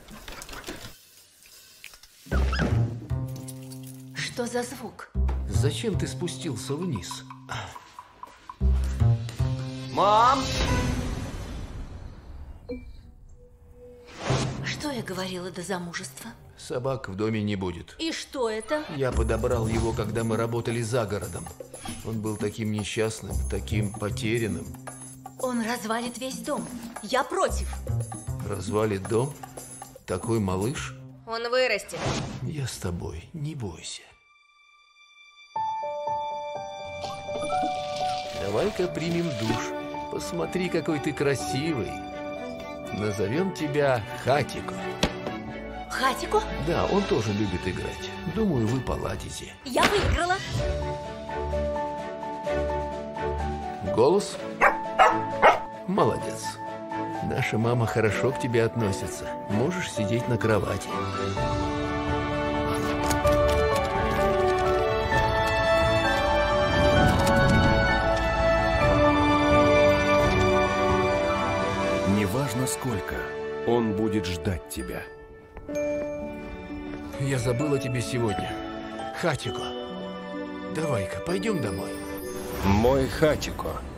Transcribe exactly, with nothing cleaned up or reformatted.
Что за звук? Зачем ты спустился вниз? Мам! Что я говорила до замужества? Собак в доме не будет. И что это? Я подобрал его, когда мы работали за городом. Он был таким несчастным, таким потерянным. Он развалит весь дом. Я против. Развалит дом? Такой малыш? Он вырастет. Я с тобой, не бойся. Давай-ка примем душ. Посмотри, какой ты красивый. Назовем тебя Хатико. Хатико? Да, он тоже любит играть. Думаю, вы поладите. Я выиграла. Голос? Молодец. Наша мама хорошо к тебе относится. Можешь сидеть на кровати. Неважно сколько, он будет ждать тебя. Я забыл о тебе сегодня. Хатико, давай-ка, пойдем домой. Мой Хатико.